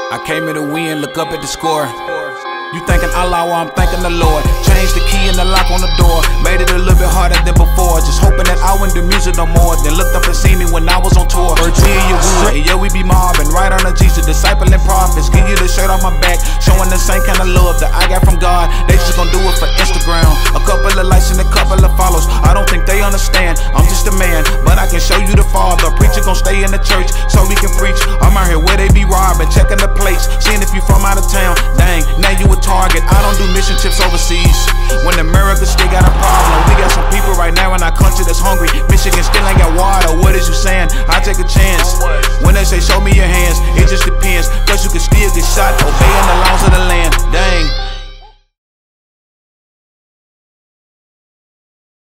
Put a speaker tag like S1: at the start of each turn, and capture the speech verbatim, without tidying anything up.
S1: I came here to win, look up at the score. You thinking Allah, well, I'm thanking the Lord. Changed the key and the lock on the door. Made it a little bit harder than before. Just hoping that I wouldn't do music no more. Then looked up and seen me when I was on tour. Virginia Wood, and yeah, we be mobbing. Right on the Jesus, discipling prophets. Give you the shirt off my back, showing the same kind of love that I got from God. They just gon' do it for Instagram. A couple of likes and a couple of follows. I don't think they understand. I'm just a man, but I can show you the Father. Preacher gon' stay in the church so we can preach. I'm out here where they be robbing, checking the plates, seeing if you from out of town. Dang, now you a target. I don't do mission trips overseas. When America still got a problem, we got some people right now in our country that's hungry. Michigan still ain't got water. What is you saying? I take a chance. When they say show me your hands, it just depends. Cause you can still get shot. Obey